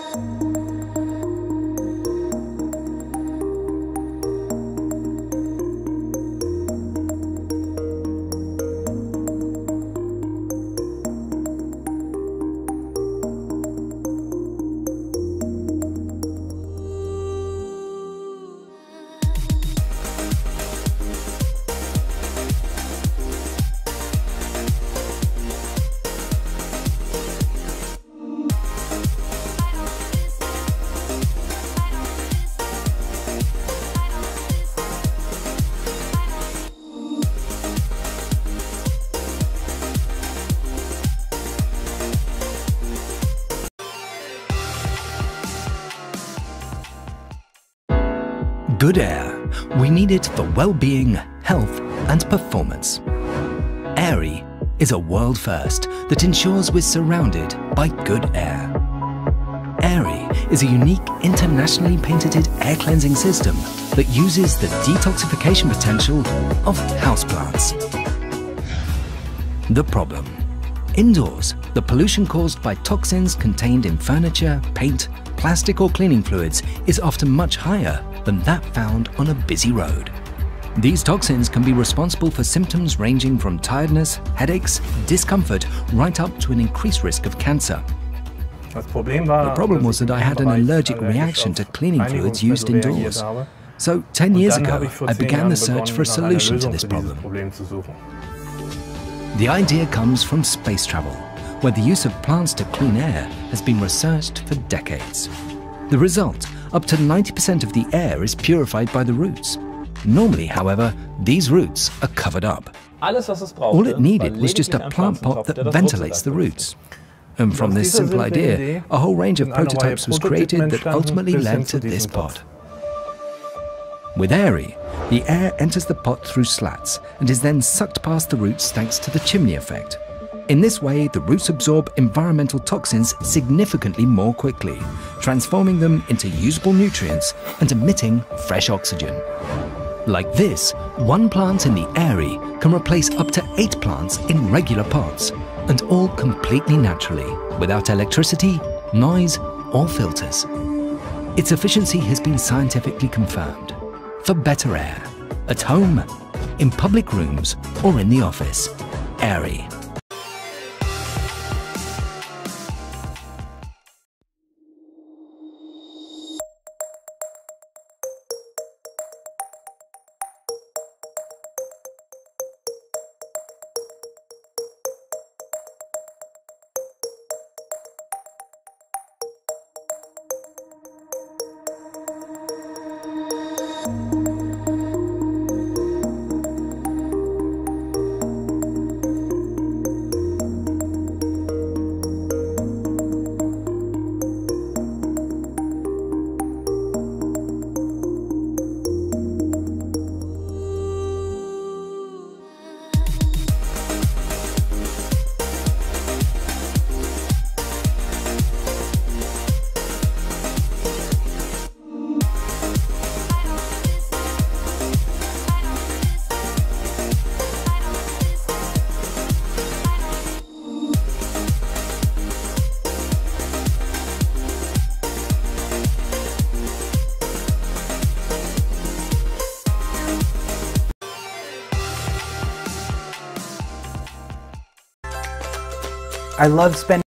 Good air. We need it for well-being, health and performance. AIRI is a world first that ensures we're surrounded by good air. AIRI is a unique internationally patented air cleansing system that uses the detoxification potential of houseplants. The problem. Indoors, the pollution caused by toxins contained in furniture, paint, plastic or cleaning fluids is often much higher than that found on a busy road. These toxins can be responsible for symptoms ranging from tiredness, headaches, discomfort, right up to an increased risk of cancer. The problem was that I had an allergic reaction to cleaning fluids used indoors. So 10 years ago, I began the search for a solution to this problem. The idea comes from space travel, where the use of plants to clean air has been researched for decades. The result, up to 90% of the air is purified by the roots. Normally, however, these roots are covered up. All it needed was just a plant pot that ventilates the roots. And from this simple idea, a whole range of prototypes was created that ultimately led to this pot. With AIRI, the air enters the pot through slats and is then sucked past the roots thanks to the chimney effect. In this way, the roots absorb environmental toxins significantly more quickly, transforming them into usable nutrients and emitting fresh oxygen. Like this, one plant in the AIRI can replace up to 8 plants in regular pots, and all completely naturally, without electricity, noise, or filters. Its efficiency has been scientifically confirmed. For better air, at home, in public rooms, or in the office, AIRI. I love spending